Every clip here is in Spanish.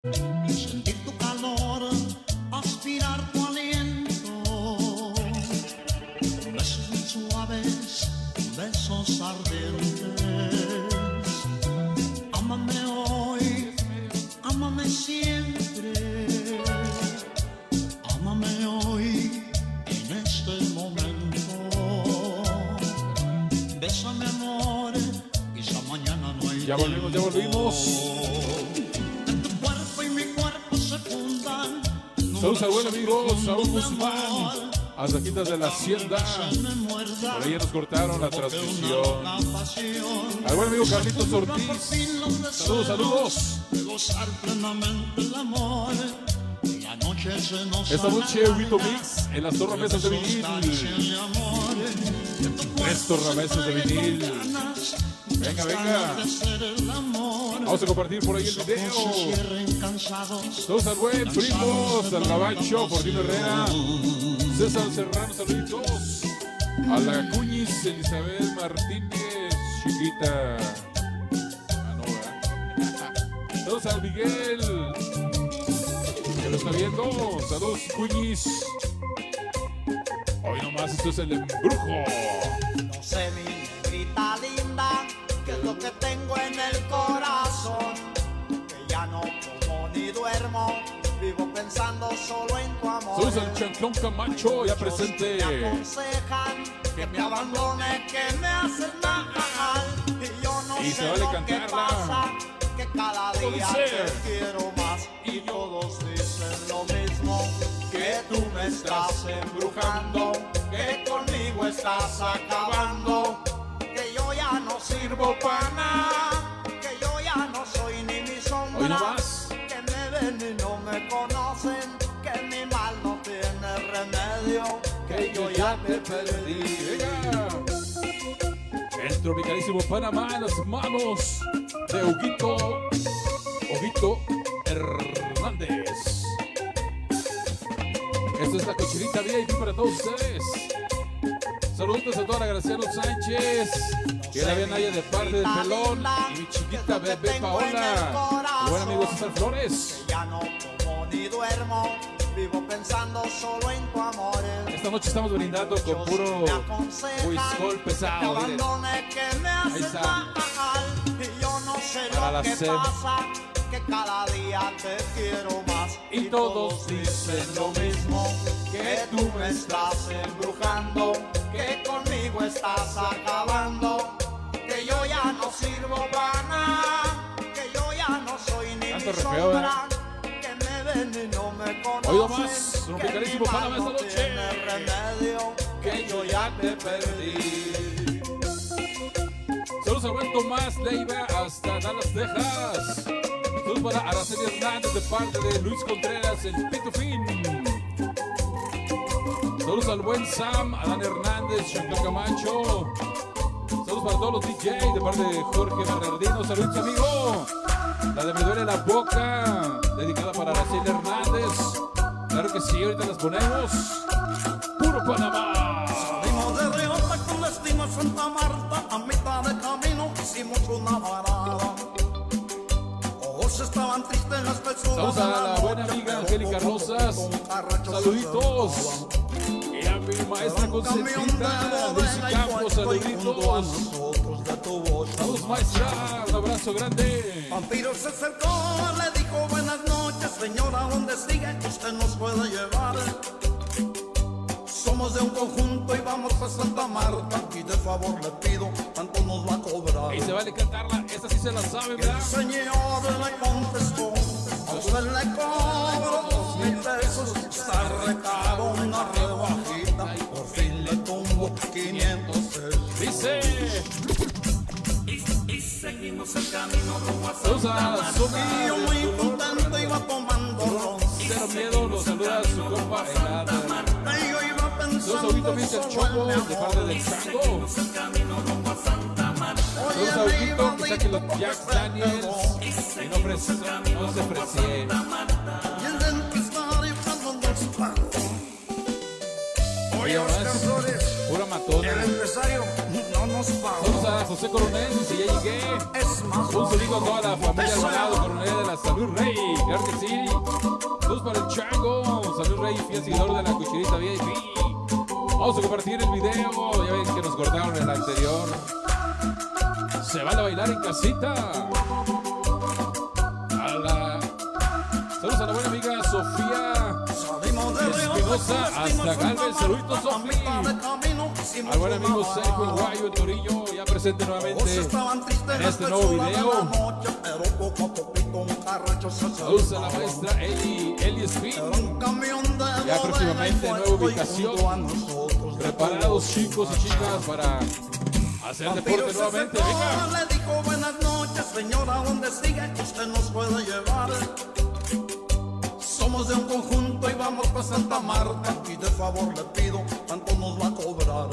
Sentir tu calor, aspirar tu aliento, besos muy suaves, besos ardientes. Ámame hoy, ámame siempre, ámame hoy en este momento. Bésame amor, quizá mañana no hay Ya volvimos, ya volvimos. Saludos al buen amigo Saúl Guzmán, a Saquitas de la Hacienda. Por ahí nos cortaron la transmisión. Al buen amigo Carlitos Ortiz. Saludos, saludos. Esta noche Huguito Mix en las tornamesas de vinil. 3 tornamesas de vinil. Venga, venga. Vamos a compartir por ahí el video. Saludos al buen Primos, al Gabacho, Portino Herrera, César Serrano, saluditos. A la Cuñiz, Elizabeth Martínez, chiquita. Ah, no, ¿verdad? Saludos al Miguel, que lo está viendo. Saludos, Cuñiz. Hoy nomás esto es el embrujo. No sé, mi negrita linda, qué es lo que tengo en el corazón, que ya no como ni duermo, vivo pensando solo en tu amor. Saludos al Chanclón Camacho, ya presente. Me aconsejan que me abandone, que me hacen mal, y yo no y sé vale lo cantarla. que pasa, que cada día Dice. te quiero más, y todos dicen lo mismo, que tú me estás embrujando, que conmigo estás acabando, que yo ya no sirvo para nada, que yo ya no soy ni mi Hoy sombra, nomás. que me ven y no me conocen, que mi mal no tiene remedio, que yo ya te perdí. Venga. El tropicalísimo Panamá en las manos de Huguito Hernández. Esto es la cochinita VIP para todos ustedes. Saludos a toda la Graciano Sánchez, que la ven allá de parte del Pelón, y mi chiquita bebé Paola, el buen amigo César Flores. Que ya no como ni duermo, vivo pensando solo en tu amor. Esta noche estamos brindando con puro whisky pesado. Miren. Que me Ahí hace está. mal, y yo no sé Para lo la que sed. pasa, que cada día te quiero más, Y todos dicen lo mismo, que tú me estás embrujando, que conmigo estás acabando, que yo ya no sirvo para nada, que yo ya no soy ni Tanto mi refeo, sombra, que me ven y no me conocen, Oído más, un que picadísimo mi mal Panamá esta no noche. tiene remedio, que yo ya te perdí. Saludos al buen Tomás Leiva hasta Dallas, Texas. Saludos para Araceli Hernández de parte de Luis Contreras, el Pitufín. Saludos al buen Sam, Adán Hernández, Chanclón Camacho. Saludos para todos los DJ de parte de Jorge Bernardino. Saludos, amigo. La de Me Duele la Boca, dedicada para Araceli Hernández. Claro que sí, ahorita las ponemos. Puro Panamá. Salimos de Riota con destino a Santa Marta, a mitad de camino hicimos una parada. Todos estaban tristes, las personas. Saludos a la buena amiga Angélica Rosas. Saluditos. Y a mi maestra consentida, Lucy Campos, saluditos. Saludos, maestra, un abrazo grande. Vampiro se acercó, le dijo buenas noches, señora, ¿dónde sigue? Usted nos puede llevar. Somos de un conjunto y vamos a Santa Marta, y de favor le pido, ¿cuánto nos va a cobrar? Ahí se vale cantarla, esta sí se la sabe, El ¿verdad? señor le contestó, a usted le cobro 2,000 pesos, está recado una rebajita, por fin le tumbo 500 pesos. Dice. Y seguimos el camino rumbo a Saludos a Somi. Y yo muy contento iba tomando ron. Cero miedo, lo saluda su compa Helada. Y yo iba Saludos a pensando Huguito Mix, el Choco, de parte del Chango. Saludos a Huguito, que saque los Jack Daniels. Y no, no se ofrece. y el dentista dibujando su pan. Oye, Oye, Oscar más, Flores, pura matona. el empresario no nos Saludos a José Coronel, dice ya llegué. Un saludo a toda la familia Alvarado Coronel de la Salud Rey, claro que sí. Saludos para el Chango, Salud Rey, fiel seguidor de la Cuchirita VIP. Vamos a compartir el video, ya ven que nos cortaron el anterior. Se van a bailar en casita. Saludos a la buena amiga Sofía Espinosa, hasta Galvez, saluditos Sofía. Al buen amigo Sergio El Guayo, el Torillo, ya presente nuevamente en este nuevo video. Saludos a la maestra Eli Spin. Ya próximamente nueva ubicación. Preparados chicos y chicas para hacer deporte nuevamente. Venga. Le dijo buenas noches, señora, ¿dónde sigue? Usted nos puede llevar. Somos de un conjunto y vamos para Santa Marta. Y de favor le pido, ¿cuánto nos va a cobrar?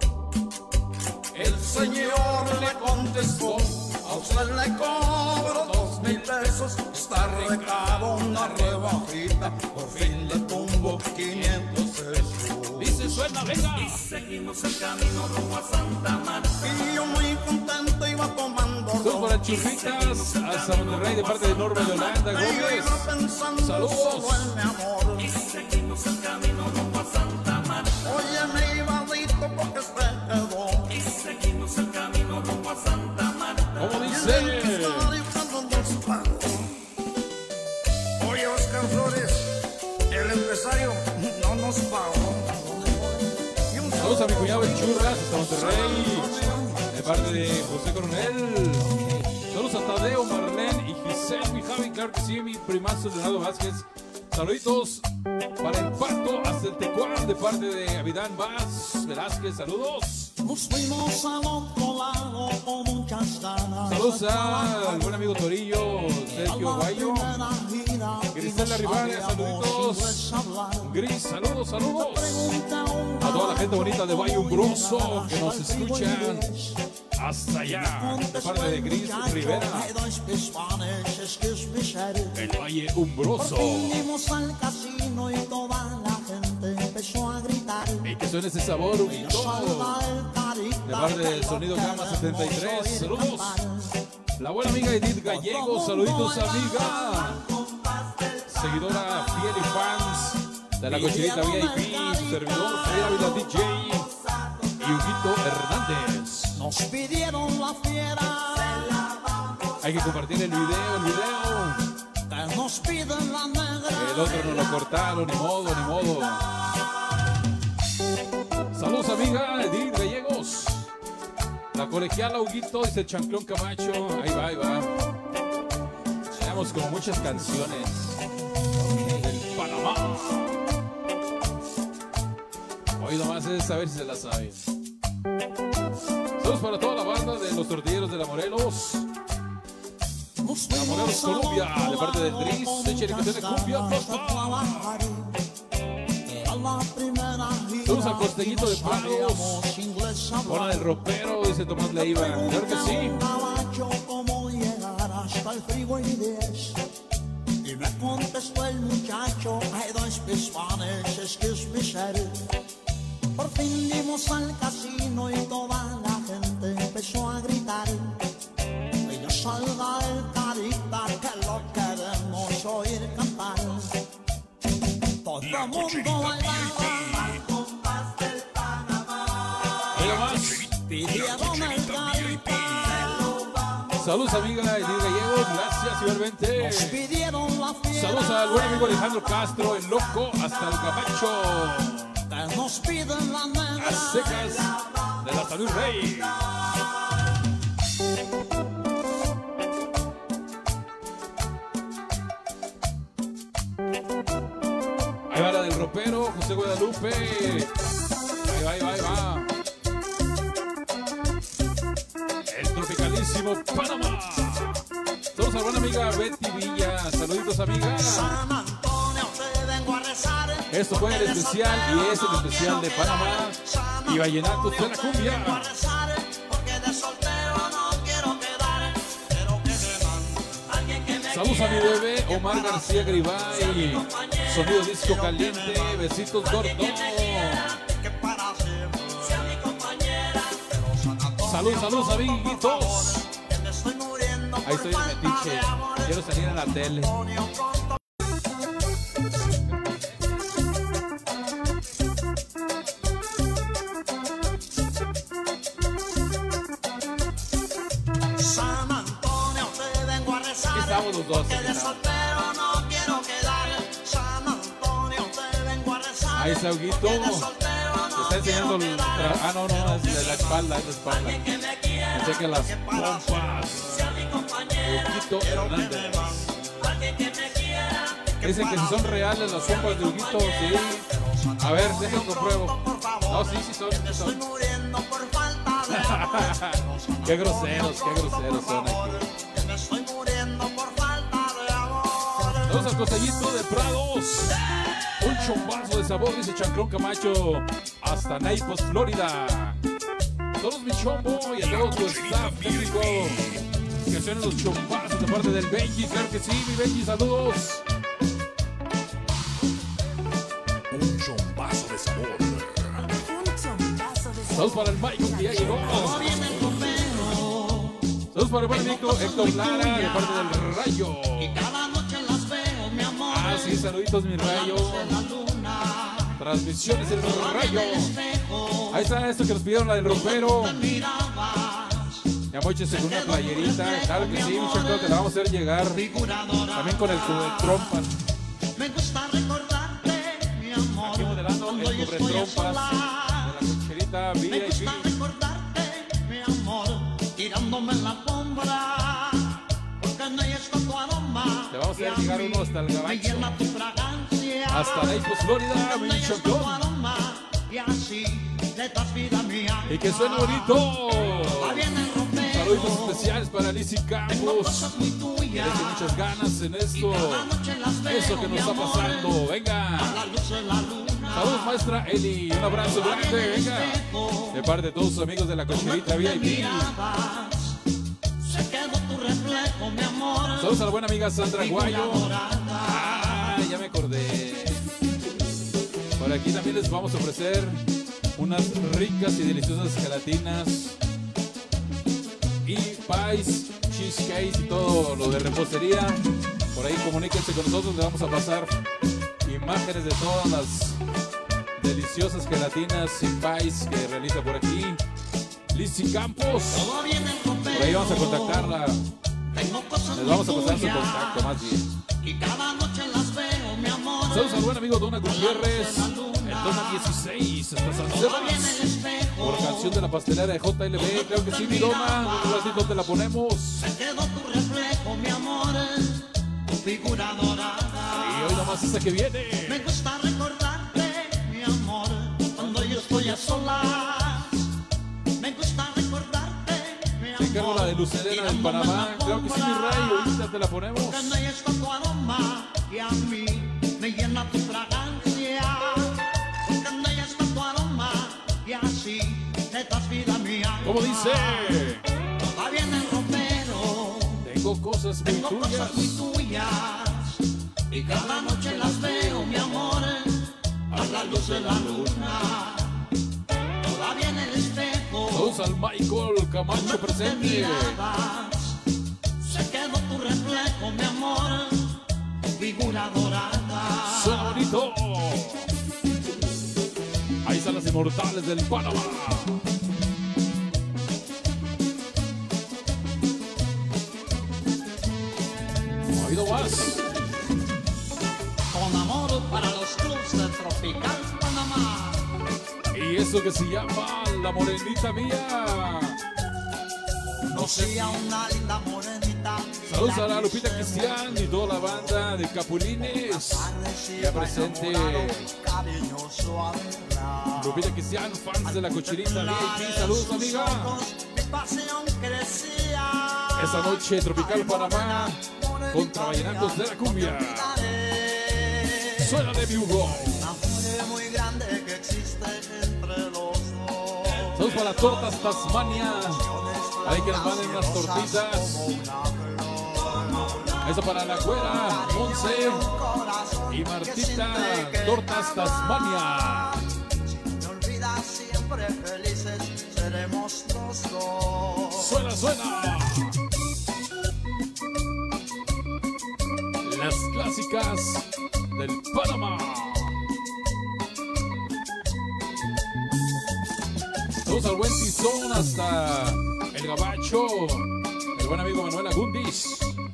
El señor le contestó, a usted le cobro 2,000 pesos. Está recado una rebajita, por fin le tumbo 500 pesos. Dice suena, venga. Y seguimos el camino rumbo a Santa Marta. Y yo muy contento iba tomando. Saludos para Churritas, hasta Monterrey de parte de Norma Yolanda Gómez. Saludos. Y seguimos el camino rumbo a Santa Marta. Oye, mi ibadito, porque se quedó. Y seguimos el camino rumbo a Santa Marta. ¿Cómo dice? Oye, Oscar Flores, el empresario no nos pagó. Saludos a mi cuñado el Churras, hasta Monterrey, de parte de José Coronel. Saludos a Tadeo, Marlene y Giselle, mi Javi, claro que sí, mi primazo Leonardo Vázquez. Saluditos para el Pato hasta el Tecuán, de parte de Abidán Vaz Velázquez, saludos. Nos fuimos al otro lado con muchas ganas. Saludos al buen amigo Torillo, Sergio Guayo. Grisela Rivera, saluditos. Gris, saludos, saludos. A toda la gente bonita de Valle Umbroso que nos escuchan hasta allá, de parte de Gris Rivera. El Valle Umbroso. Vinimos al casino y toda la gente empezó a gritar. Y que suene ese sabor y todo. De parte del Sonido Gama 73, saludos. La buena amiga Edith Gallegos, saluditos amiga. Seguidora fiel y fans de la Cochinita VIP, su servidor Fred Ávila DJ y Huguito Hernández. Nos pidieron la fiera. Hay que compartir el video. Que nos piden la negra. El otro nos lo cortaron, ni modo. Saludos amiga Edith Gallegos. La colegiala Huguito, dice el Chanclón Camacho. Ahí va. Tenemos como muchas canciones del Panamá. Hoy nomás es saber si se la saben. Saludos para toda la banda de los tortilleros de la Morelos. La Morelos Colombia, de parte del Tris. Échale que tiene cumbia, papá. Saludos al costeñito de Palos. Zona del Ropero, dice Tomás Leiva. Claro que sí. Cómo llegar hasta el Freeway 10. Y me contestó el muchacho, I don't speak Spanish, excuse me, sir. Por fin dimos al casino y toda la gente empezó a gritar. Y yo salga el carita que lo queremos oír cantar. Todo el mundo bailaba al compás del Panamá. Pidieron el carita. Saludos amiga Edith Gallegos, gracias igualmente. Nos pidieron la fiera. Saludos al buen amigo Alejandro Castro, el loco, hasta el Gabacho. Que nos piden la negra. Las secas de la Salud Rey. Ahí va la del Ropero, José Guadalupe. Ahí va. El tropicalísimo Panamá. Saludos a la buena amiga Betty Villa. Saluditos amiga. San Antonio, te vengo a rezar. Esto fue el especial y es el especial de Panamá y Vallenatos de la Cumbia. Saludos a mi bebé Omar García Gribay. Sonido disco caliente. Besitos gordos. Saludos, amiguitos. Ahí estoy de metiche. Quiero salir en la tele. San Antonio, te vengo a rezar. Estamos los dos. Porque de soltero no quiero quedar. San Antonio, te vengo a rezar. Ahí está Huguito. Porque de soltero no Está enseñando quiero el... quedar. Ah, no, es de la espalda, es la espalda. Alguien que me quiera, Pensé que las que para pompas. sea mi compañera. Huguito Quiero que me Hernández. va. Alguien que me quiera. Dicen que si son reales las pompas de Huguito, sí. A ver, déjenme compruebo. No, sí son. Estoy muriendo por falta de amor. Qué groseros son aquí. Me estoy muriendo por falta de amor. Vamos al Costallito de Prados. Un chombazo de sabor, dice Chanclón Camacho. Hasta Naples, Florida. Todos mi chombo y a todo tu staff técnico. Que suenan los chombazos de parte del Benji. Claro que sí, mi Benji, saludos. Un chombazo de sabor. Saludos para el Michael que ya llegó. Saludos para el buen amigo Héctor Lara de parte del Rayo. Cada noche las veo, mi amor. Ah, sí, saluditos, mi Rayo. Transmisiones del Rayo. Ahí está esto que nos pidieron, la del ropero. Ya mochese con una playerita. Claro que sí, mi Chaco, te la vamos a hacer llegar. También con el trompas. Me gusta recordarte, mi amor. Aquí modelando el cubre trompas de la cocherita Me VIP. gusta recordarte, mi amor, tirándome en la alfombra, porque en ella está tu aroma. Te vamos a hacer llegar uno hasta el Me Gabacho. llena tu fragancia. Hasta Naples, Florida, Porque en mi ella está tu Chacón. aroma, y así le das vida a mi alma. Y que suene bonito. Va bien el ropero. Saludos especiales para Lizzy Tengo Campos. cosas muy Que tuyas. le eche muchas ganas en esto. Cada noche las veo, Eso que nos mi está amor, pasando. a Venga. la luz de la luna. Saludos, maestra Eli. Un abrazo grande. Venga. De parte de todos sus amigos de la cocherita VIP. Se quedó tu reflejo, mi amor. Saludos a la buena amiga Sandra Figura Guayo. dorada. Ah, ya me acordé. Por aquí también les vamos a ofrecer unas ricas y deliciosas gelatinas y pies, cheesecakes y todo lo de repostería. Por ahí comuníquense con nosotros, les vamos a pasar imágenes de todas las deliciosas gelatinas y pies que realiza por aquí Lizzy Campos. Todo viene en Por ahí vamos a contactarla. Tengo cosas Les vamos a muy pasar su tuyas. contacto más bien. Y cada noche las veo, mi amor. Saludos al buen amigo Dona Gutiérrez, el Dona 16, hasta San Todo viene en el Sebas, espejo. por canción de la pastelera de JLB. Creo que sí, mi Dona, un ratito te la ponemos. Se quedó tu reflejo, mi amor. Tu figura dorada. Y hoy nomás esa que viene. Me gusta recordarte, mi amor, cuando yo estoy a solas. Me gusta recordarte, mi amor. Se encargo la de Lucerena del Panamá. Creo que sí, mi Ray, ahorita te la ponemos. Porque en ella está tu aroma y a mí me llena tu fragancia. Porque en ella está tu aroma y así le das vida a mi alma. ¿Cómo dice? Va bien el ropero. Tengo cosas muy Tengo tuyas. cosas muy tuyas y cada noche las veo, mi amor, a la luz de la luna. Todavía en el espejo. Saludos al Michael Camacho Te presente. mirabas, se quedó tu reflejo, mi amor, tu figura dorada. Suena bonito. Ahí están las inmortales del Panamá. Oído más. Con amor para los clubs de Tropical Panamá. Y eso que se llama La Morenita Mía. Conocí a una linda morenita. Saludos a la Lupita Cristian y toda la banda de Capulines. Ya presente Lupita Cristian, fans de la cocherita VIP. Saludos, amiga. Mi pasión crecía. Esta noche Tropical Panamá contra Vallenatos de la Cumbia. Suena de mi Hugo. Una mujer muy grande que existe entre los dos. Saludos para Tortas Tasmania. Hay que nos manden unas tortitas. Eso para la güera, Monse y Martita. Tortas Tasmania. Si no me olvidas siempre felices seremos dos. los dos. Suena, suena. Las clásicas del Panamá. Saludos al buen Tizón hasta el Gabacho, el buen amigo Manuel Agundis.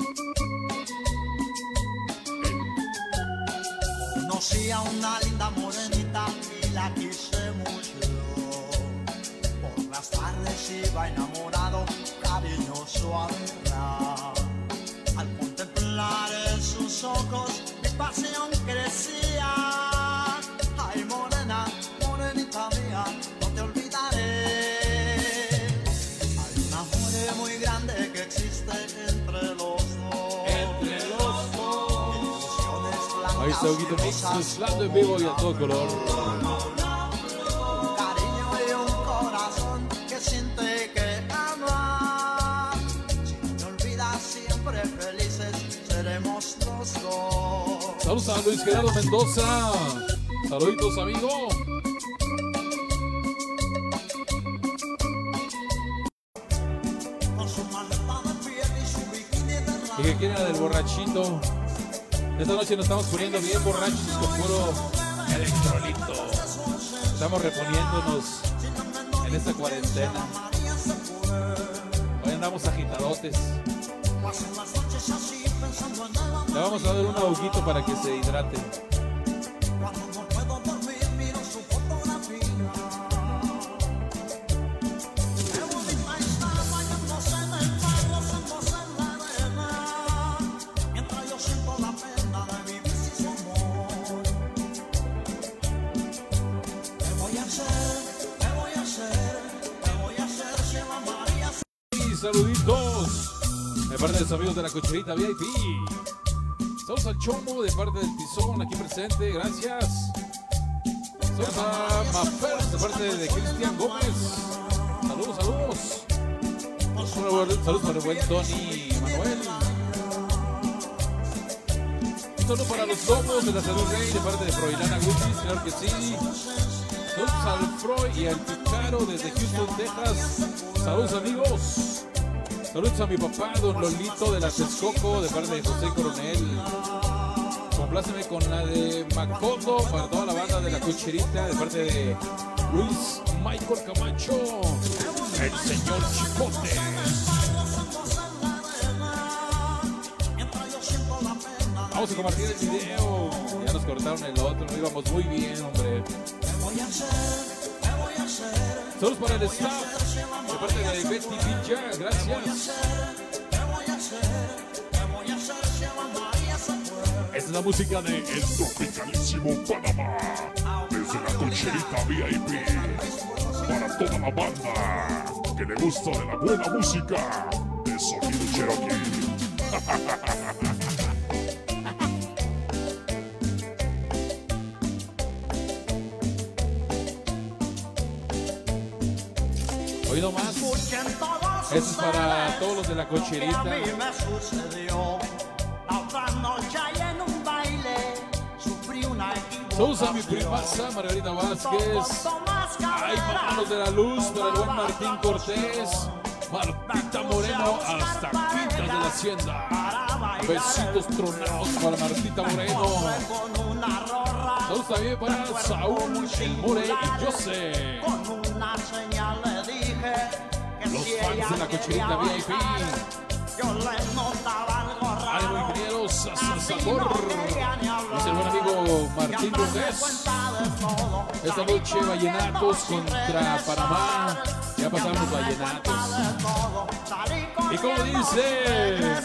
Conocí a una linda morenita y la quise mucho. Por las tardes iba enamorado, cariñoso a verla. Al contemplar en sus ojos mi pasión crecía. Ay, morena, morenita mía, no te olvidaré. Hay un amor muy grande que existe entre los dos. Entre los dos. Ilusiones blancas Ahí está Huguito Mix mezclando en vivo y a todo color. un cariño y un corazón que siente que ama. Si no me olvidas, siempre felices seremos los dos. Saludos a Luis Gerardo Mendoza. Saluditos, amigo. Con su maleta de piel y su bikini de Y que quiera del borrachito. Esta noche nos estamos poniendo bien borrachos con puro electrolito. Estamos reponiéndonos en esta cuarentena. Hoy andamos agitadotes. pasan las noches así pensando en el Le vamos a dar un aguito para que se hidrate. Cuando no puedo dormir miro su fotografía. Qué bonita está bañándose en el mar, rozándose en la arena. Mientras yo siento la pena de vivir sin su amor. ¿Qué voy a hacer? ¿Qué voy a hacer? ¿Qué voy a hacer si Eva María Y saluditos de parte de los amigos de la cocherita VIP. Saludos al Chombo de parte del Tizón aquí presente, gracias. Saludos a Mafer de parte de Cristian Gómez. Saludos, saludos. Saludos para el buen Tony Manuel. Un saludo para los Lobos de la Salud Rey de parte de Froilana Guzis, claro que sí. Saludos al Freud y al Picaro desde Houston, Texas. Saludos, amigos. Saludos a mi papá, don Lolito de la Texcoco, de parte de José Coronel. Compláceme con la de Macondo para toda la banda de la cocherita, de parte de Luis Michael Camacho, el señor Chipote. Vamos a compartir el video. Ya nos cortaron el otro, no íbamos muy bien, hombre. Saludos para el staff, de parte de Betty Villa, gracias. Esta es la música de El Tropicalísimo Panamá, desde la cocherita VIP, para toda la banda que le gusta de la buena música de Sonido Cherokee. Hoy nomás, esto es para todos los de la cocherita. Que a mí me sucedió la otra noche ahí en un baile, sufrí una equivocación. Saludos a mi primaza Margarita Vázquez. Ay, manos de la luz para el buen Martín Cortés. Martita Moreno hasta Quintas de la Hacienda. Besitos tronados para Martita Moreno. Saludos también para Saúl, el More y Jose. Con una señal le dije que Los si fans ella de la cocherita quería VIP. bailar, yo le notaba algo raro. Ánimo, ingenieros, Así Sabor. no quería ni hablar. Dice el buen amigo Martín Ya me di Cortés. cuenta de todo. Esta noche vallenatos contra Panamá. Ya pasamos vallenatos. ¿Y cómo dice?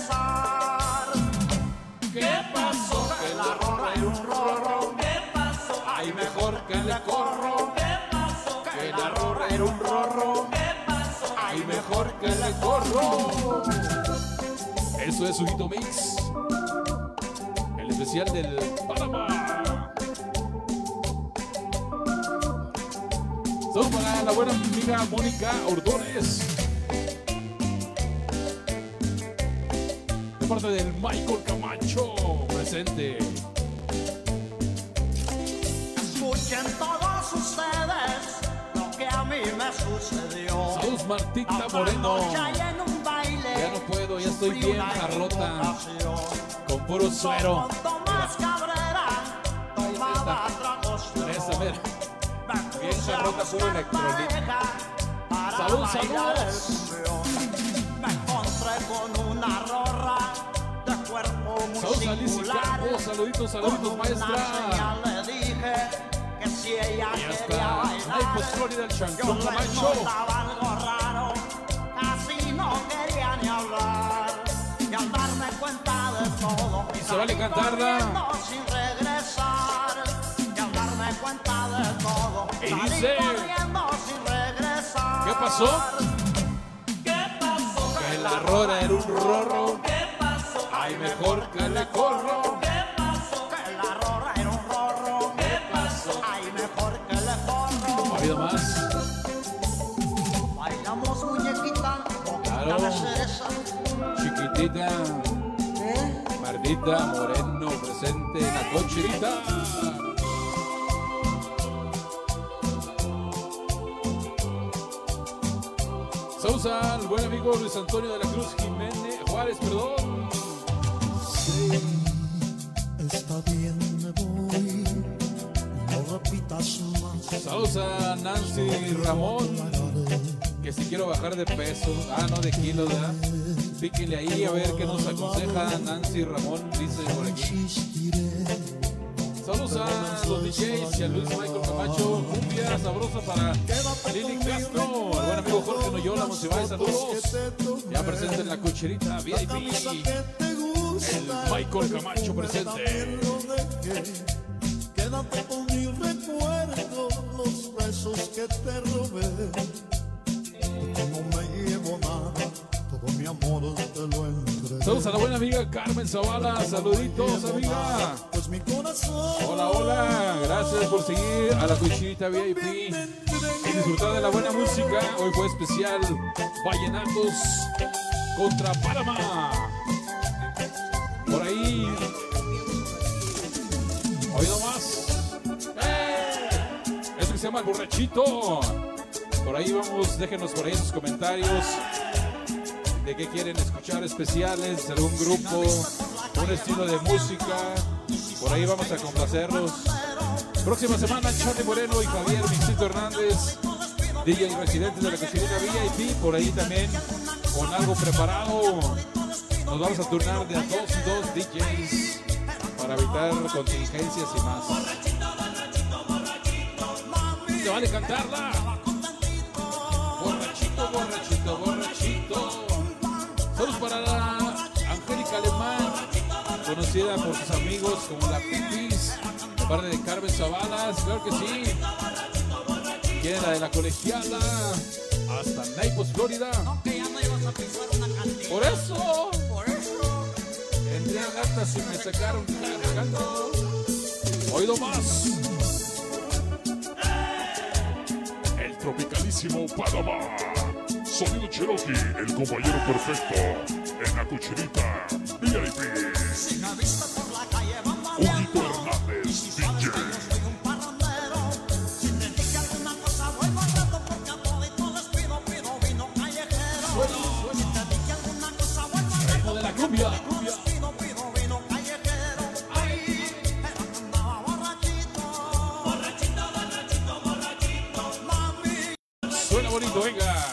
¿Qué pasó? Que la rorra era un rorro. ¿Qué pasó? Ay, mejor que le corro. ¿Qué pasó? Que la rorra era un rorro. ¿Qué pasó? Ay, mejor que le corro. Eso es Huguito Mix, el especial del Panamá. Saludos para la buena amiga Mónica Ordones, de parte del Michael Camacho, presente. Escuchen todos ustedes lo que a mí me Saludos Martita Moreno. Ya no puedo, ya estoy bien jarrota. Con puro suero. Esa, mira. Bien jarrota, puro electrolito. Saludos, saludos. Me encontré con una rorra de cuerpo Saludos muy a Lizy singular. Campos, saluditos, saluditos, maestra. Le dije que si ella Y hasta quería bailar, Naples, Florida, el yo Chancón le Camacho. notaba algo raro, casi no quería ni hablar. Y al darme cuenta de todo, Y se vale cantarla. corriendo sin regresar. Y al darme cuenta de todo, Y salí dice, corriendo sin regresar. ¿qué pasó? ¿Qué pasó? Que la rora era un rorro. ¿Qué pasó? Ay, mejor que le corro. ¿Qué pasó? Que la rorra era un rorro. ¿Qué pasó? Ay, mejor que le corro. ¿No ha habido más? Bailamos muñequita, Claro. de cereza. Chiquitita, Martita Moreno presente en la cocherita. Saludos al buen amigo Luis Antonio de la Cruz Jiménez Juárez, perdón. Sí, está bien, me voy. No repitas más. Saludos a Nancy Ramón, que si quiero bajar de peso, no de kilos, ¿verdad? Píquenle ahí a ver qué nos aconseja Nancy Ramón, dice por aquí. Insistiré. Saludos a los DJs y a Luis Michael Camacho, cumbia sabrosa para Lili Castro, el buen amigo Jorge Noyola, Monsiváis, saludos. Ya presente en la cocherita VIP, el Michael Camacho presente. Quédate con mi recuerdo, los besos que te robé. Como me llevo nada, todo mi amor te lo entregué. Saludos a la buena amiga Carmen Zavala, saluditos amiga. Pues mi corazón. Hola, hola, gracias por seguir a la cocherita VIP y disfrutar de la buena música. Hoy fue especial Vallenatos contra Panamá. Por ahí, hoy nomás. Esto que se llama El Borrachito. Por ahí vamos, déjenos por ahí sus comentarios de qué quieren escuchar especiales, de algún grupo, un estilo de música. Por ahí vamos a complacerlos. Próxima semana, Charlie Moreno y Javier Vicente Hernández, DJ residentes de la cocinera VIP. Por ahí también con algo preparado. Nos vamos a turnar de a 2 y 2 DJs para evitar contingencias y más. Se vale cantarla. Borrachito, borrachito, borrachito. Saludos para la Angélica Alemán, conocida por sus amigos como la Pipis, de parte de Carmen Zavalas, claro que sí. Quieren la de la colegiala, hasta Naples, Florida. Por eso, entré a gatas y me sacaron cargando. Oído más. El tropicalísimo Panamá. Sonido Cherokee, el compañero perfecto. En la cocherita VIP. Huguito Hernández, DJ. Ritmo de la cumbia. Suena bonito, venga.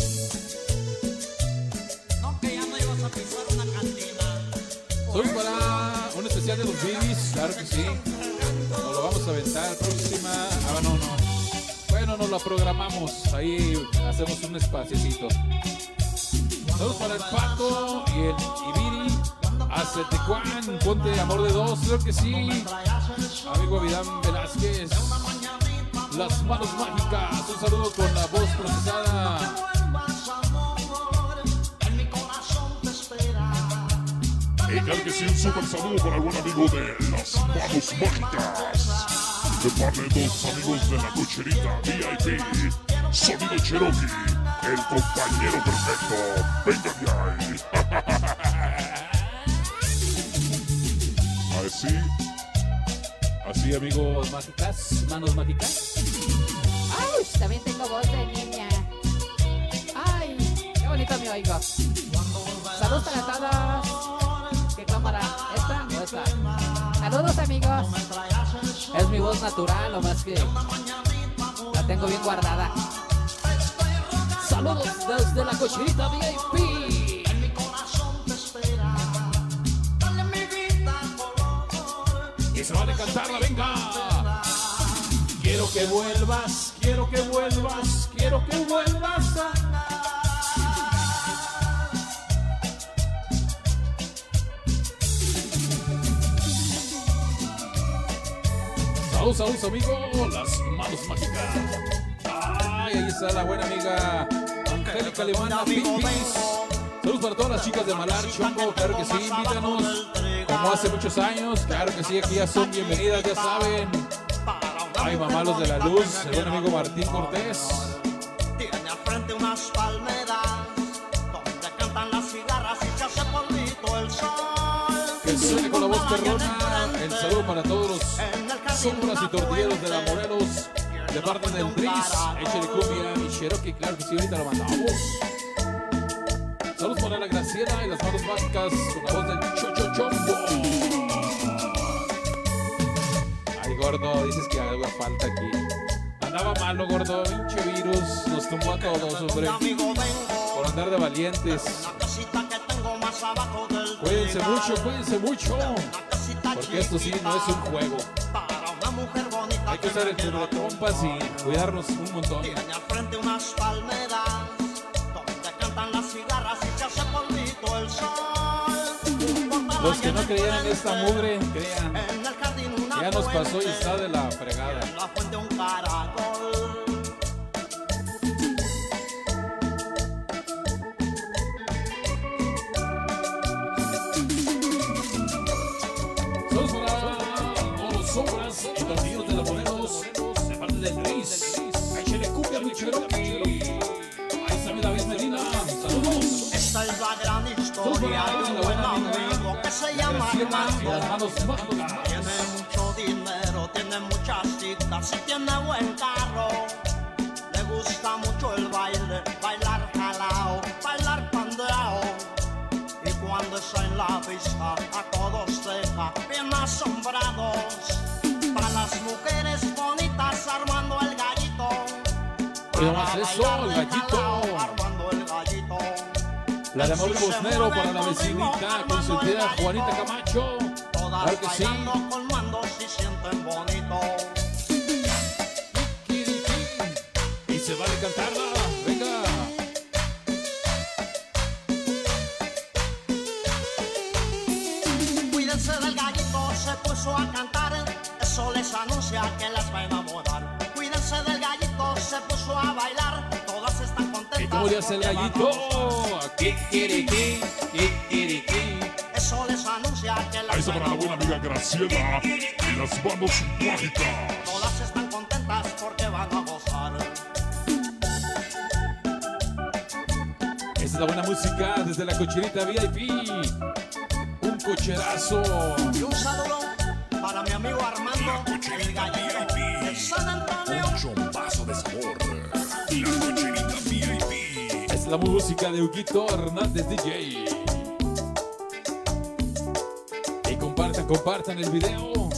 Soy para un especial de los Bibis, claro que sí. Nos lo vamos a aventar próxima. No. Bueno, nos lo programamos. Ahí hacemos un espaciecito. Saludos para el Pato y el Ibiri. Acetecuán, ponte amor de dos, creo que sí. Amigo Vidán Velázquez. Las manos mágicas. Un saludo con la voz procesada. Y claro que sí, un super saludo para el buen amigo de Las Manos Mágicas. De parte de dos amigos de la cocherita VIP. Sonido Cherokee, el compañero perfecto. Venga de ahí. Así, amigos mágicas, manos mágicas. ¡Ay! También tengo voz de niña. Ay, qué bonito me oigo. Saludos para todos. ¿Qué cámara? ¿Esta o esta? Saludos, amigos. Es mi voz natural, o más que la tengo bien guardada. Saludos desde la Cochinita VIP. Y se vale cantarla, venga. Quiero que vuelvas, quiero que vuelvas, quiero que vuelvas a... Saludos amigos, las manos mágicas. Ay, ahí está la buena amiga Angélica Alemana Pipis. Saludos para todas las chicas de Malar, Chombo, claro que sí, invítanos. Como hace muchos años, claro que sí, aquí ya son bienvenidas, ya saben. Ay, mamá, los de la luz, el buen amigo Martín Cortés. Tiene al frente unas palmeras donde cantan las cigarras y se hace polvito el sol. Que suene con la voz perrona. El saludo para todos los sombras y tortilleros de la Morelos. De parte del Tris, échale cumbia y Cherokee, claro que sí, ahorita lo mandamos. Saludos para la Graciela y las manos mágicas con la voz del Chocho Chombo. Ay, gordo, dices que algo falta aquí. Andaba malo, gordo, pinche virus, nos tumbó a todos, hombre. Por andar de valientes. Cuídense mucho. Porque esto sí no es un juego. Hay que usar el cubrecompas y cuidarnos un montón. Tiene al frente unas palmeras donde cantan las cigarras y se hace polvito el sol. Los que no creían en esta mugre, crean. Ya nos pasó y está de la fregada. En la fuente un caracol. Saludos para todos los sombras y tortillos de la Morelos, de parte del Luis. Échale cumbia, mi Cherokee. Ahí está mi David Medina. Saludos. Esta es la gran historia de un buen amigo que se llama Armando. Tiene mucho dinero, tiene muchas citas y tiene buen carro. Le gusta mucho el baile, bailar jalao, bailar pandeao. Y cuando está en la pista a todos deja bien asombrados. Para las mujeres bonitas armando el gallito. Oiga más eso, el gallito. Armando el gallito. La de amor limosnero para la vecinita consentida Juanita Camacho. Claro que sí. Con mandos y sienten bonito. Y se vale cantarla. Venga. Cuídense del gallito, se puso a cantar. Eso les anuncia que las va a enamorar. Cuídense del gallito, se puso a bailar. Todas están contentas. ¿Y cómo le hace el gallito? Kikiriki, kikiriki. Eso les anuncia que las Ahí está para la buena amiga Graciela y las manos mágicas. todas están contentas porque van a gozar. Esta es la buena música desde la Cochinita VIP. Un cocherazo. Y un saludo para mi amigo Armando, el gallito de San Antonio. Un chombazo de sabor. La Cochinita VIP. Esta es la música de Huguito Hernández DJ. Y compartan el video.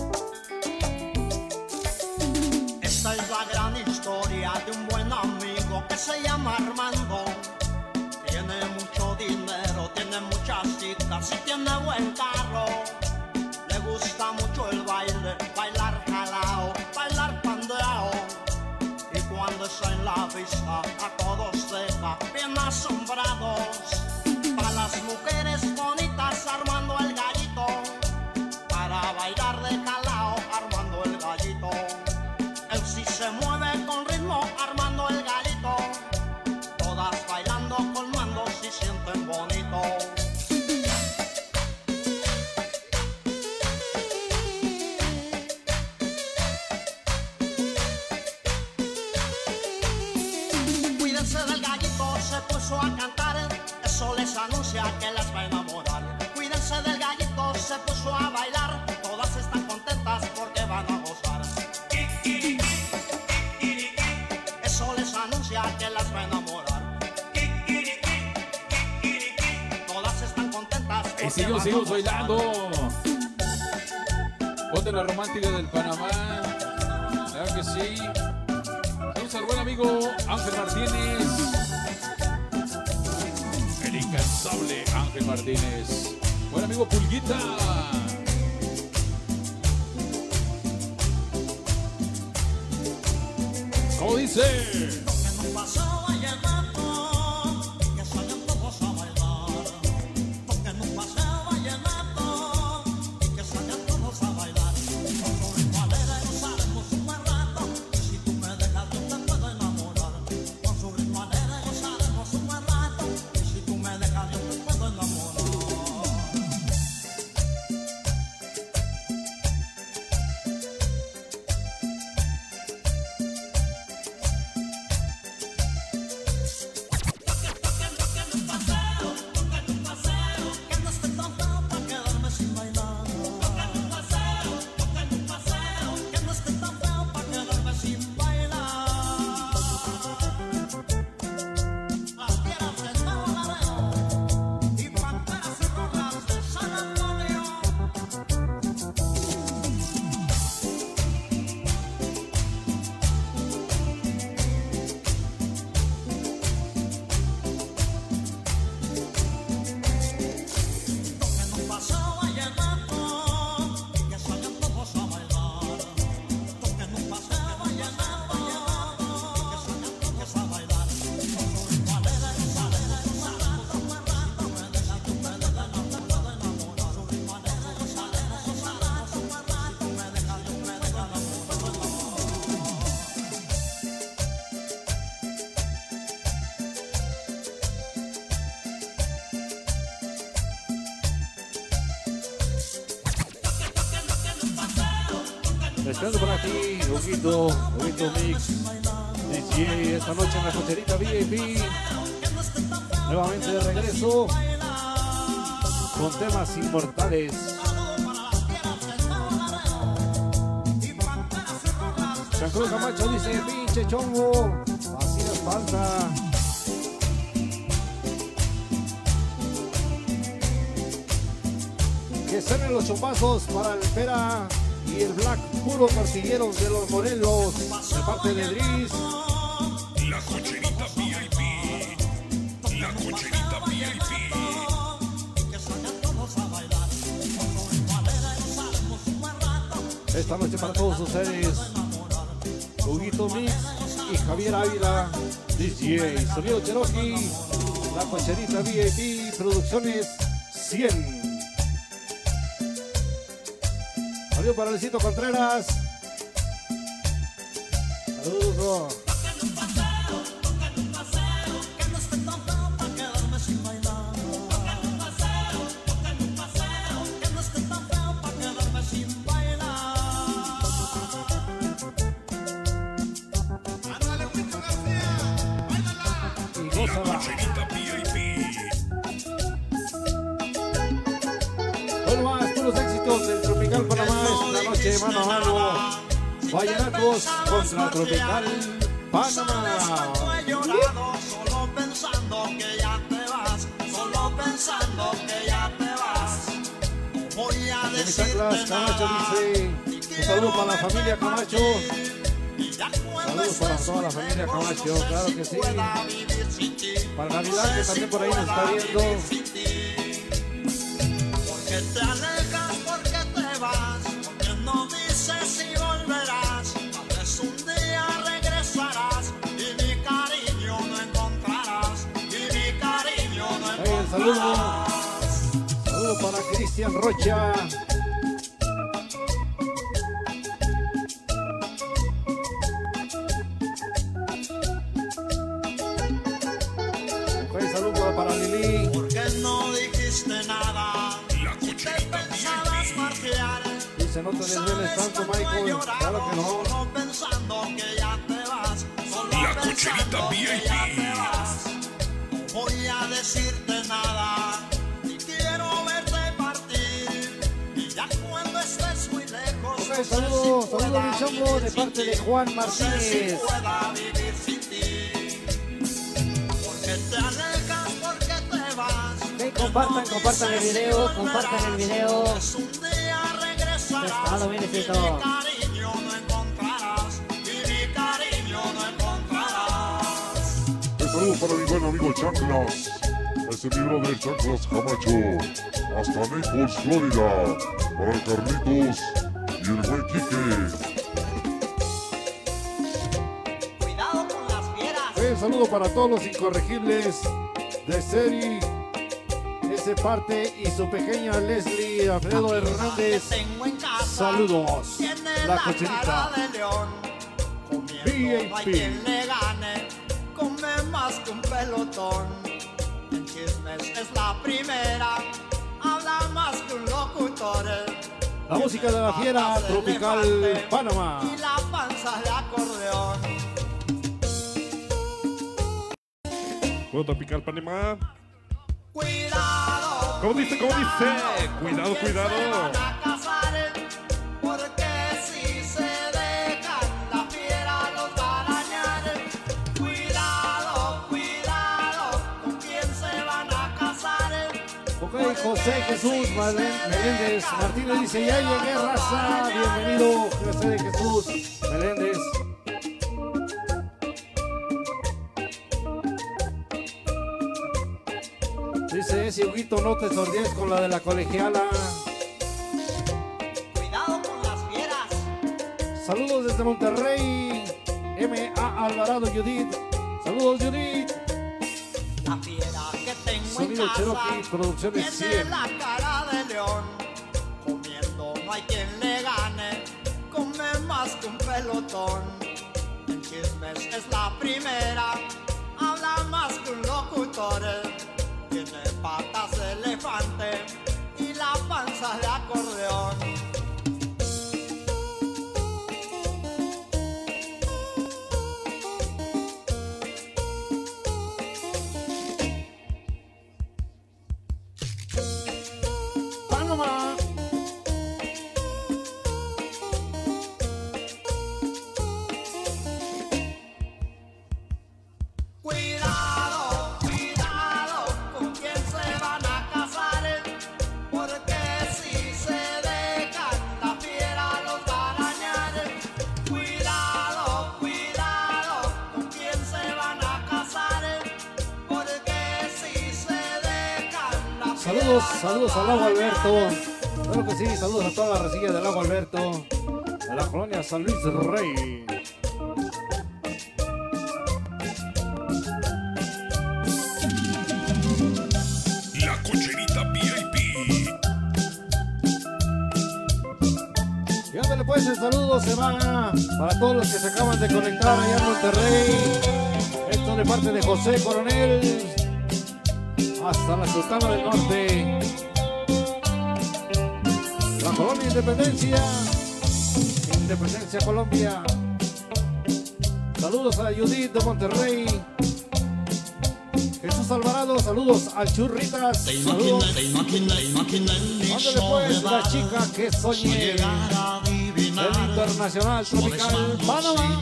Esta es la gran historia de un buen amigo que se llama Armando. Tiene mucho dinero, tiene muchas citas y tiene buen carro. Le gusta mucho el baile, bailar jalao, bailar pandeao. Y cuando está en la pista a todos deja bien asombrados. Para las mujeres bonitas armando el gallito. Para bailar de jalao armando el gallito. Él sí se mueve con ritmo armando el gallito. Todas bailando con mandos y sienten bonito. Cuídense del gallito, se puso a cantar. Eso les anuncia que las va a enamorar. Cuídense del gallito, se puso a bailar. Todas están contentas porque van a gozar. seguimos bailando. Ponte la romántica del Panamá. Claro que sí. Saludos al buen amigo Ángel Martínez. El incansable Ángel Martínez. Buen amigo Pulguita. ¿Cómo dice? Esperando por aquí, Huguito Mix, DJ, esta noche en la cocherita VIP, nuevamente de regreso, con temas inmortales. San Cruz Camacho dice, pinche chongo, hacía falta. Que salen los chupazos para el Pera y el Black, puro persiguieron de los Morelos, de parte de Dris. La cocherita VIP. La cocherita VIP. Esta noche para todos ustedes, Huguito Mix y Javier Ávila, DJ, Sonido Cherokee, La Cocherita VIP, Producciones 100. Saludos para Luisito Contreras. Saludos, bro. Y gózala. Bueno, más puros éxitos del Tropical Panamá esta noche, mano a mano. Vallenatos contra Tropical Panamá. He llorado solo pensando que ya te vas, solo pensando que ya te vas. Voy a decirte Camacho nada. dice, un saludo para la familia Camacho. Saludos para toda la familia Camacho, claro que sí. Para Navidad, que también por ahí nos está viendo. Porque te alejas, porque te vas, porque no dices si volverás. Tal vez un día regresarás y mi cariño no encontrarás, y mi cariño no Ahí el saludo. Saludo para Cristian Rocha. Un saludo para Lili. porque no dijiste nada. Y te pensabas marchar. Dice, no te desveles tanto, Michael. Claro que no. Solo pensando que ya te vas, solo La pensando cocherita que ya VIP. te vas. No voy a decirte nada y quiero verte partir. Y ya cuando estés muy lejos, Ok, saludos, saludos mi chongo de parte de Juan no sé Martínez. si pueda vivir sin ti. Porque te alejas, porque te vas. Me Compartan el video, compartan el video. Pescado, bien escrito. Saludos para mi buen amigo Chanclas. Ese es mi brother Chanclas Camacho. Hasta Naples, Florida. Para el Carlitos y el buen Quique. Cuidado con las fieras. Un saludo para todos los incorregibles de Seri, ese parte y su pequeña Leslie Alfredo Hernández. Saludos. La cocherita VIP. Come más que un pelotón. En chismes es la primera. Habla más que un locutor. La música de la fiera tropical Panamá. Y la panza de acordeón. ¿Puedo tropical Panamá? Cuidado. ¿Cómo dice? ¿Cómo dice? Cuidado, cuidado. Se van a casar, porque si se dejan la fiera los va a dañar. Cuidado, cuidado, ¿con quién se van a casar? Ok, José Jesús Meléndez Martínez dice: ya llegué, raza. Bienvenido, José de Jesús Meléndez. Dice ese Huguito, no te sordies con la de la colegiala. Cuidado con las fieras. Saludos desde Monterrey. M.A. Alvarado Judith. Saludos, Judith. La fiera que tengo Sonido en casa Cherokee Producciones tiene 100. la cara de león. Comiendo no hay quien le gane. Come más que un pelotón. En chismes es la primera. Habla más que un locutor. Tiene patas de elefante y la panza de acordeón. Panamá. Cuidado, cuidado, con quién se van a casar, porque si se dejan la fiera los va a dañar. Cuidado, cuidado, con quién se van a casar, porque si se dejan la fiera. Saludos al Lago Alberto. Claro que sí, saludos a toda la resilla del Lago Alberto, de la colonia San Luis Rey. La Cocherita VIP. Y ándale pues, el saludo se va para todos los que se acaban de conectar allá en Monterrey. Esto de parte de José Coronel hasta la Sultana del Norte, la colonia Independencia, Colombia. Saludos a Judith de Monterrey. Jesús Alvarado, saludos al Churritas. Saludos. Ándale pues, la chica que soñé. El Internacional Tropical Panamá.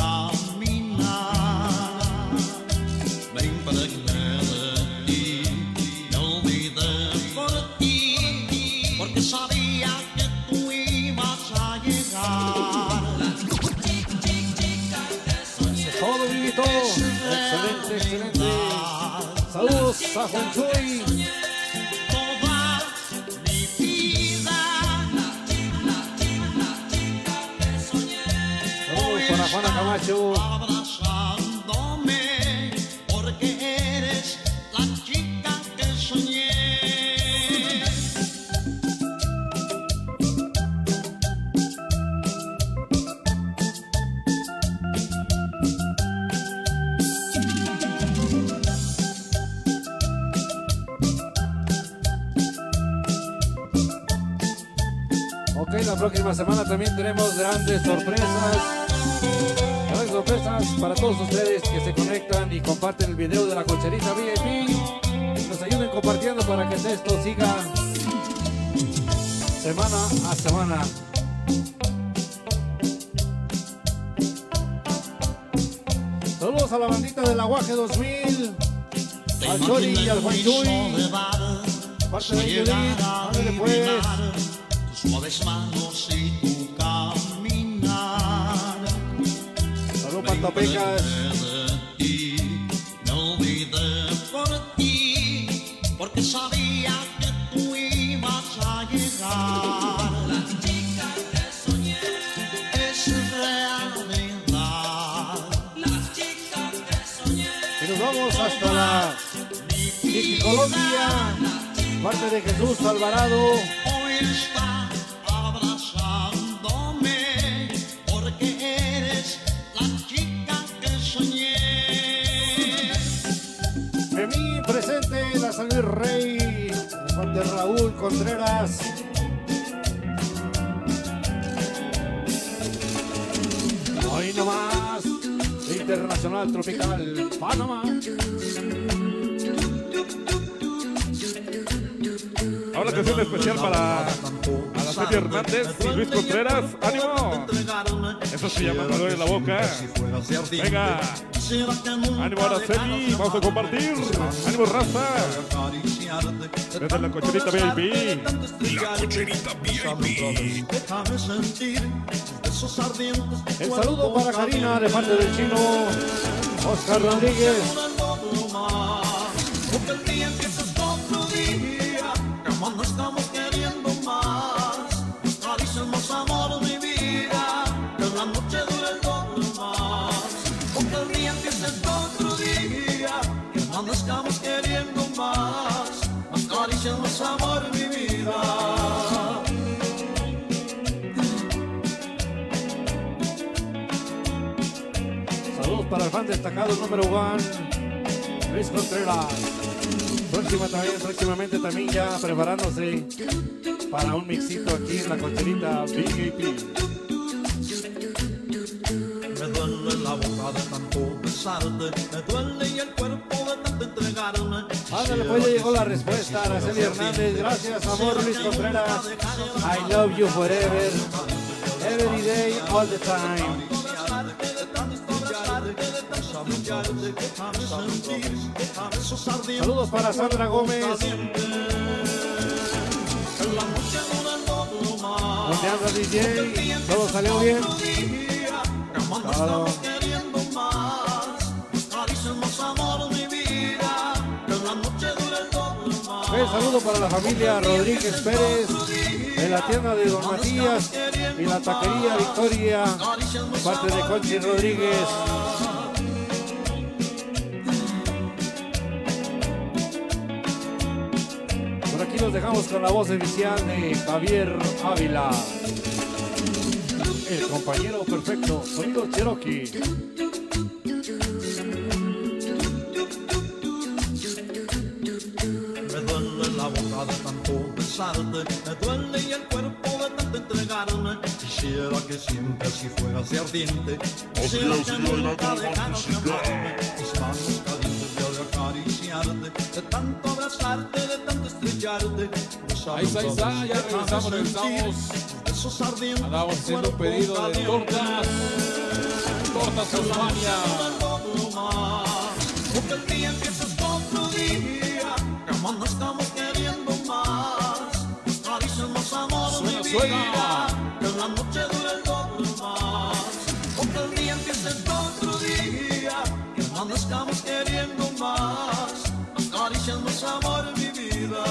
Me impregné de ti, me olvidé por ti, porque sabía que tú ibas a llegar. Todo vivito. Excelente, excelente. Saludos a Juanchuy. Toda mi vida. Saludos para Juana Camacho. Abrazándome, porque eres la chica que soñé. Ok, la próxima semana también tenemos grandes sorpresas. Grandes sorpresas para todos ustedes que se conectan y comparten el video de la Cocherita VIP. Nos ayuden compartiendo para que esto siga semana a semana. Saludos a la bandita del Aguaje 2000, al Chori y al Juanchuy. Parte de Judith, ándale pues. Tus suaves manos y tu caminar. Salud, Pantapecas. Me olvidé por ti, porque sabía que tú ibas a llegar. La chica que soñé es realidad. La chica que soñé. Y nos vamos hasta la Colombia. Parte de Jesús Alvarado. Hoy estás abrazándome, porque eres la chica que soñé. De mí presente la San Luis Rey, de Raúl Contreras. Hoy nomás, Internacional Tropical, Panamá. Ahora canción especial para Araceli Hernández y Luis Contreras. ¡Ánimo! Eso se llama Me duele la boca. Venga. ¡Ánimo, Araceli! Vamos a compartir. ¡Ánimo, raza! Desde la cocherita VIP. La cocherita VIP. El saludo para Karina de parte del chino Oscar Rodríguez. Porque el día empieza otro día, cuando estamos queriendo más. Caricias más amor, mi vida, que la noche dure el doble más. Porque el día empieza otro día, cuando estamos queriendo más. Caricias más amor, mi vida. Saludos para el fan destacado número 1, Luis Contreras. Próximamente también ya preparándose para un mixito aquí en la cocherita VIP. Me duele la boca de tanto besarte, me duele y el cuerpo de tanto entregarme. Ándale, pues ya llegó la respuesta. Araceli Hernández, gracias amor Luis Contreras. I love you forever, every day, all the time. Saludos para Sandra Gómez. ¿Dónde anda DJ? ¿Todo salió bien? Claro. Un saludo para la familia Rodríguez Pérez de la tienda de Don Matías y la taquería Victoria, parte de Conchi Rodríguez. Por aquí los dejamos con la voz oficial de Javier Ávila, el compañero perfecto, sonido Cherokee. La boca de tanto besarte, me duele y el cuerpo de tanto entregarme. Quisiera que siempre así fueras de ardiente. Quisiera que nunca dejaras de amarme. Mis manos calientes de acariciarte, de tanto abrazarte, de tanto estrellarte. Ahí está, ya regresamos. Andamos haciendo un pedido de tortas. Tortas Tasmania. Porque el día empieza otro día, cuando estamos queriendo más. Caricias más amor, mi vida, que la noche dure el doble más. Porque el día empieza otro día, cuando estamos queriendo más. Caricias más amor, mi vida.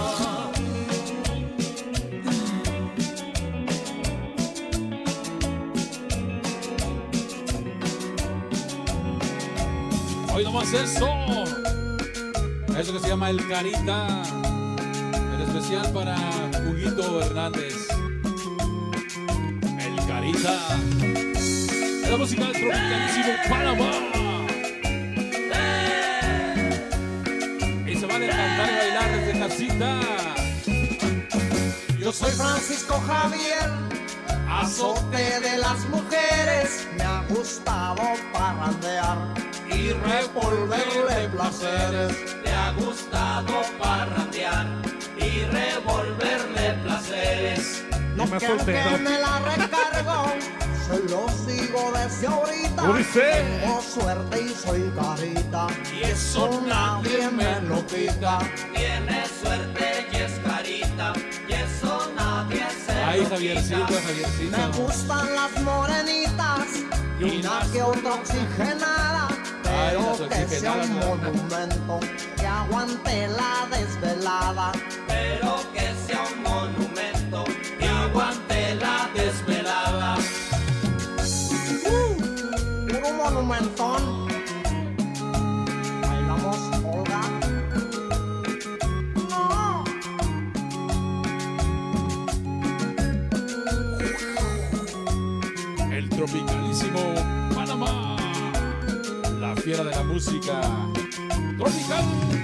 Hoy nomás eso que se llama el Carita, en especial para Huguito Hernández. El Carita, es la música del tropicalísimo Panamá. Y se van a cantar y bailar desde casita. Yo soy Francisco Javier, azote de las mujeres. Me ha gustado parrandear y revolverle placeres. Te ha gustado parrandear y revolverle placeres. No quiero que me la recargo, se lo sigo desde ahorita. Tengo suerte y soy carita, y eso nadie me lo quita. Tienes suerte. blanquita y eso nadie se Ay, lo Javiercito, quita. Javiercito. Me gustan las morenitas y una que otra oxigenada, pero las que sea oxigenadas, un ¿no? monumento que aguante la desvelada. Pero que sea un monumento y aguante la desvelada. Puro monumentón. Bailamos, Olga. No. El tropicalísimo Panamá. La fiera de la música tropical.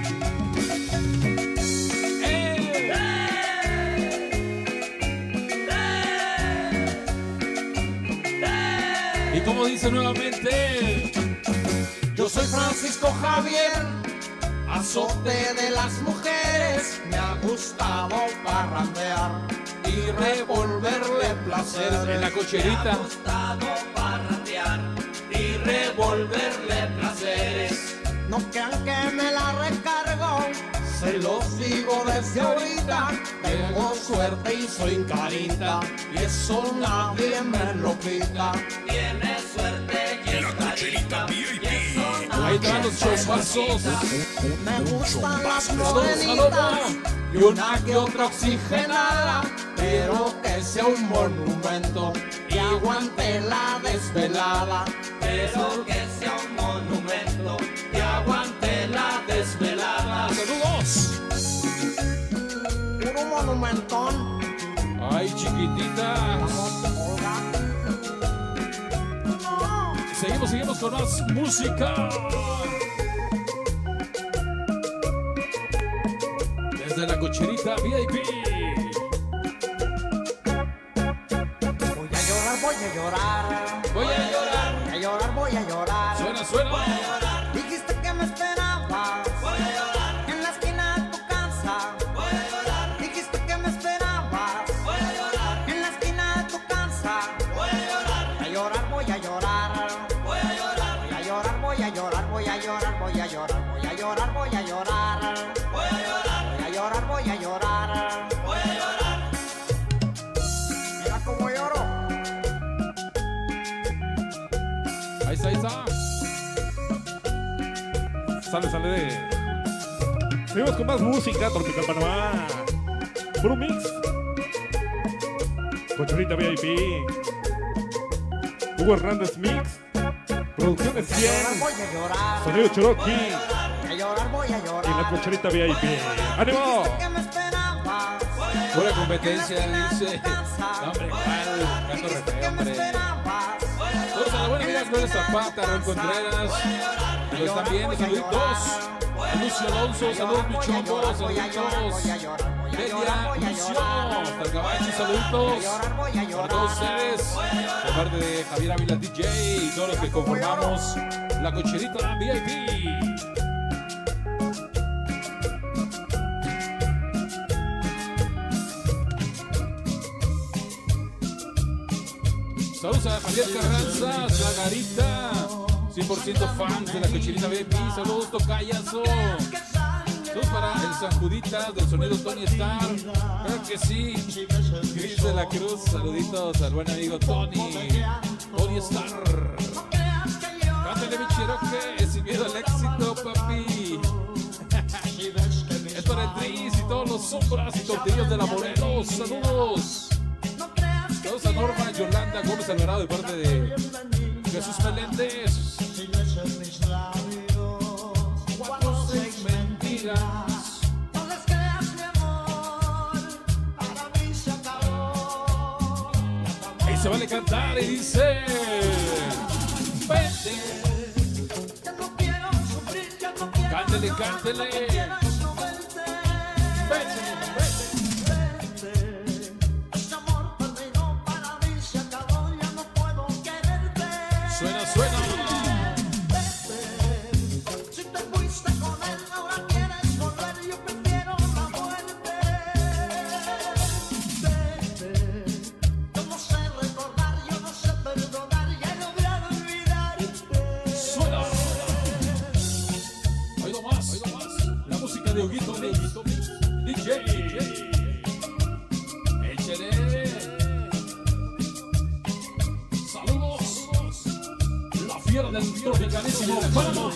Y como dice nuevamente, Yo soy Francisco Javier, azote de las mujeres. Me ha gustado parrandear y revolverle placer. en la cocherita. Gustado parrandear y revolverle placeres. No crean que me la recargo, se los digo desde ahorita. Tengo suerte y soy carita, y eso nadie me lo quita. Tiene suerte y es carita, y eso Ahí nadie están los se lo chopazos. quita. Me gustan las Saludos, morenitas saludos. y una que otra oxigenada, pero que sea un monumento y aguante la desvelada. Pero que sea un monumento y aguante la desvelada. Saludos. Puro monumentón. Ay, chiquititas. Vamos, Olga. Seguimos con más música. Desde la cocherita VIP. Voy a llorar, voy a llorar. Voy a llorar. Voy a llorar, voy a llorar. Suena. Dijiste que me esperabas. Voy a llorar, En la esquina de tu casa. voy a llorar, Dijiste que me esperabas. voy a llorar, En la esquina de tu casa. voy a llorar, Voy a llorar, voy a llorar. voy a llorar, Voy a llorar, voy a llorar, voy a llorar, voy a llorar, voy a llorar, voy a llorar. voy a llorar, Voy a llorar, voy a llorar. voy a llorar. Mira cómo lloro. Ahí está. Sale de. Seguimos con más música, Tropical Panamá. Puro mix. Cocherita VIP. Hugo Hernández Mix. Producciones 100. Voy a llorar. Sonido Cherokee. Voy a llorar, voy a llorar. Y la cocherita VIP. ¡Ánimo! Dijiste que me esperabas. Pura competencia, dice. No, hombre, ¿cuál? Gato Dijiste que refeo, me hombre. esperabas. Todos a la buena vida, Gloria Zapata, Raúl Contreras. Que lo están viendo, saluditos. A Lucio Alonso, saludos, mi chombo, saluditos. Media Lucio, hasta el caballo, saluditos. Para todos ustedes, de parte de Javier Ávila DJ y todos los que conformamos la cocherita VIP. Saludos a Javier Carranza, la Garita, 100% fans de la cocherita VIP. Saludos, tocayazo. Saludos para el San Juditas del sonido Tony Star. Claro que sí. Cris de la Cruz, saluditos al buen amigo Tony Star. Cántale, mi Cherokee, sin miedo al éxito, papi. Es para el Tris y todos los sombras y tortillos de la Morelos. Saludos. Saludos a Norma Yolanda Gómez Alvarado de parte de Jesús Meléndez. Cuatro seis mentiras. No les creas, mi amor, para mí se acabó. Ahí se vale cantar y dice: vete, Ya no quiero sufrir, ya no quiero cántele, llorar, cántele. lo que quiero es no verte. Vete, Ese amor terminó, para mí se acabó, ya no puedo quererte. Suena, suena. Si te fuiste con él, ahora quieres volver, yo prefiero la muerte. Yo no sé recordar, yo no sé perdonar, ya no voy a olvidarte. Suena. Oído más. La música de Huguito Mix. DJ. fiera del tropicalísimo Panamá.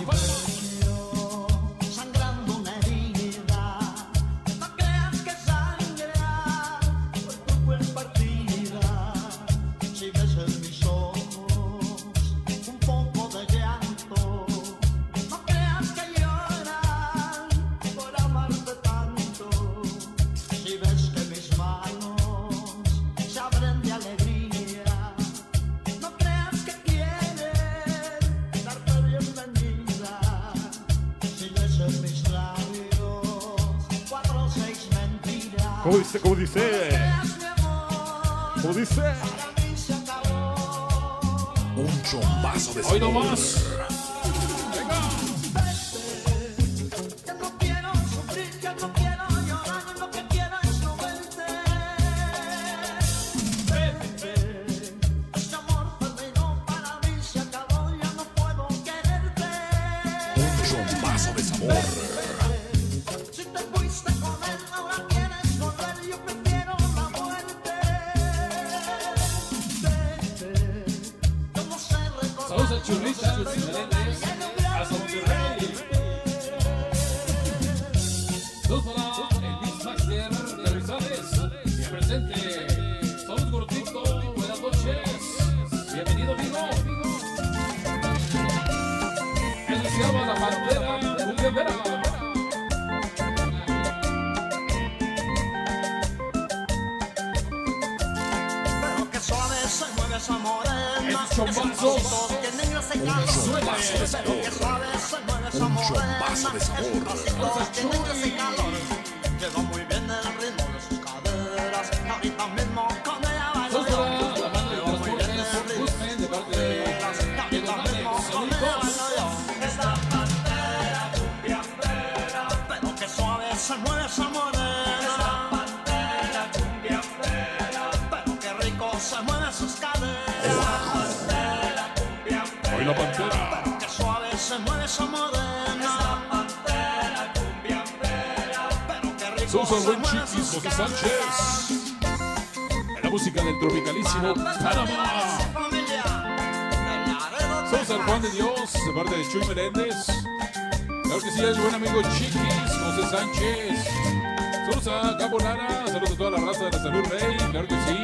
Sangrando una herida, no creas que sangra por tu piel partida. Si ves en mis ojos un poco de llanto, no creas que lloran por amarte tanto. Si ves que mis manos se abren de alegría, no creas que quieren darte bienvenida. Si ves en mis labios 4 o 6 mentiras, ¿Cómo dice? ¿Cómo dice? creas mi amor, ¿Cómo dice? para mí se acabó. Un chombazo de Hoy no sabor. más. Ya no quiero sufrir, ya no quiero llorar, lo que quiero es no verte. Vete, este amor terminó, para mí se acabó, ya no puedo quererte. Un chombazo de sabor. Si te fuiste con él, ahora quieres volver, yo prefiero la muerte. Vete, yo no sé recordar. Saludos a Churritas, Meléndez, a Monterrey. Saludos para el Mix Master de Rizales, y presente. Saludos Gordito, buenas noches. Bienvenido, amigo. Eso se llama La Pantera, Julián Vera. Pero que suave se mueve esa morena. El chombazo. Esos pasitos tienen ese calor. Suena. Pero que suave se mueve esa Un morena. chombazo de sabor. Esos pasitos tienen ese calor. Lleva muy bien el ritmo de sus caderas. Ahorita mismo con ella bailo Saludos yo. para la banda de Lleva muy bien el transportes, ritmo Guzmán, de parte de ahorita mismo Alex. con ella Saludos. bailo yo. Esta pantera cumbiambera. Pero que suave se mueve esa morena. Esta pantera cumbiambera. Pero que rico se mueven sus caderas. Hoy la pantera. Pero que suave se mueve esa morena. Pero que rico Saludos al se buen mueven Chiquis sus José caderas. Sánchez. En la música del tropicalísimo Panamá. Familia de Laredo, Saludos al Juan de Dios, de parte de Chuy Meléndez. Claro que sí, es buen amigo Chiquis, José Sánchez. Saludos a Gabo Lara, saludos a toda la raza de la Salud Rey, claro que sí.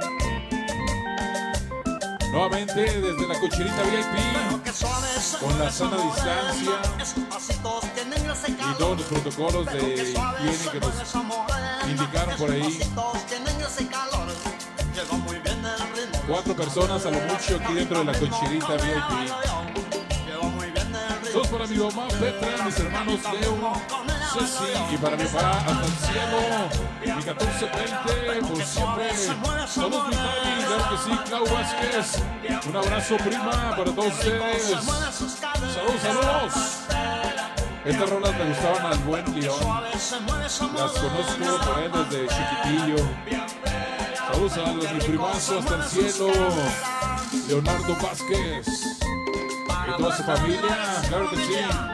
Nuevamente desde la cocherita VIP, que suave se con la mueve sana esa distancia morena. Esos pasitos tienen ese y calor. todos los protocolos de Pero que suave higiene se que mueve nos esa morena. indicaron por ahí. Esos pasitos tienen ese calor. Lleva muy bien el ritmo. 4 personas a lo mucho aquí dentro de la cocherita VIP. Lleva muy bien el ritmo. Saludos para mi mamá Petra, mis hermanos Leo, Ceci y para mi papá hasta el cielo, mi 1420, por siempre. Saludos mi Javi, claro que sí, Clau Vázquez. Un abrazo prima para todos ustedes. Saludos, saludos. Estas rolas me gustaban al buen León. Las conozco por él desde chiquitillo. Saludos a los mi primazo hasta el cielo, Leonardo Vázquez. Y toda su familia, claro que sí.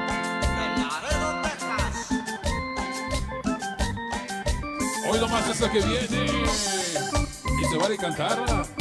Hoy nomás esta que viene y se vale cantar.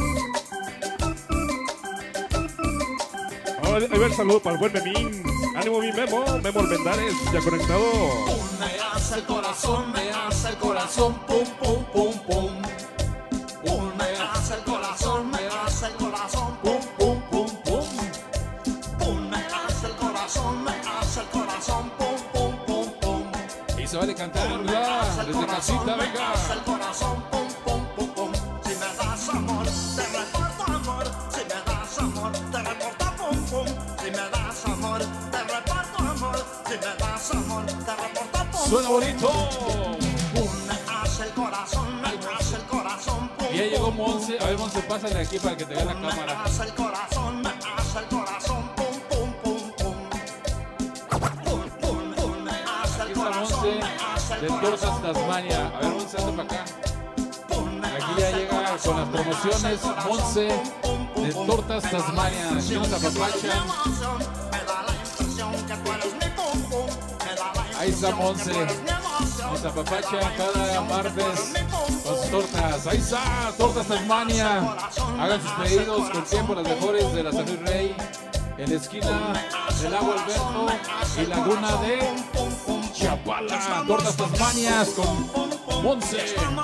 Ahí va el saludo para el buen Memín. Ánimo, mi Memo. Memo Almendares, ya conectado. Me hace el corazón, me hace el corazón, pum, pum, pum, pum. Me hace el corazón, me hace el corazón, pum, pum, pum, pum. Me hace el corazón, me hace el corazón, pum, pum, pum, pum. Y se vale cantar, ¿verdad? Desde casita, Me venga. hace el corazón, pum, pum, pum, pum. Si me das amor, te reporto amor. Si me das amor, te reporto pum, pum. Si me das amor, te reporto amor. Si me das amor, te reporto pum. Suena bonito. Me hace el corazón, me hace el corazón, pum. Y ya llegó Monse. A ver, Monse, pásale aquí para que te vea la Me cámara. hace el corazón, me hace el corazón, pum, pum, pum, pum. Pum, pum, pum. Me hace el Aquí está corazón, Monse me hace el de corazón. Tortas Tasmania. A ver, Monse, anda para acá. Me Aquí hace ya el llega con las corazón, me hace el promociones corazón, Monse pum, pum, de pum. Tortas Tasmania. Aquí nos apapachan. Me da la impresión que tú eres mi pum, pum. Me da la Ahí está impresión Monse. que tú eres mi emoción. Nos apapachan Me da la cada impresión que tú martes eres mi pum, con sus pum. tortas. Ahí está, Tortas Tasmania. Hagan sus pedidos con tiempo, las mejores de la Salud Rey. en la esquina del Lago Alberto y Laguna de Chapala. Tortas Tasmanias con Monse.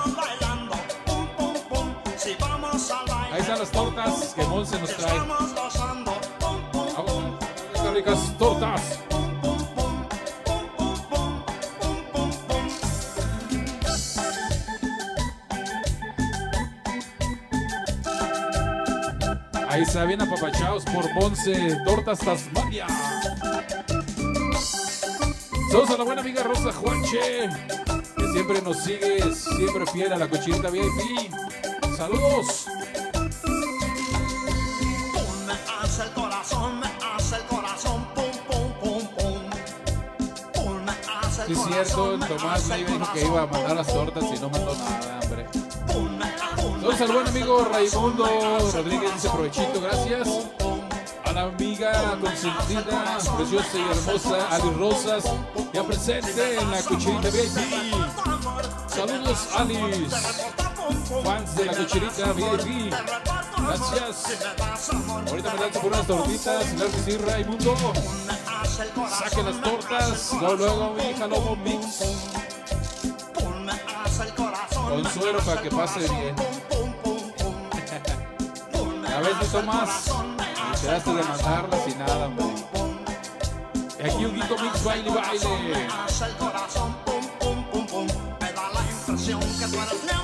Ahí están las tortas que Monse nos trae. Estas ricas tortas. Ahí está, bien apapachados por Monse, Tortas Tasmania. Saludos a la buena amiga Rosa Juanche, que siempre nos sigue, siempre fiel a la cochinita VIP. Saludos. Me hace el corazón, pum, pum, pum, pum. Me hace el Sí, es cierto, el Tomás me dijo que iba a mandar las tortas y no mandó nada, hombre. Saludos al buen amigo Raimundo Rodríguez, dice provechito, gracias. A la amiga consentida, preciosa y hermosa Ali Rosas, ya presente en la cochinita VIP. Saludos, Alice, fans de la cochinita VIP. Gracias. Ahorita me lanzo por unas tortitas, claro que sí, Raimundo. Saquen las tortas, luego mi hija Lobo Mix. Con suero para que pase bien. A veces Tomás, me quedaste de mandarlas y nada, hombre. Y aquí un Guito Mix baile, baile. Me da la impresión que tú eres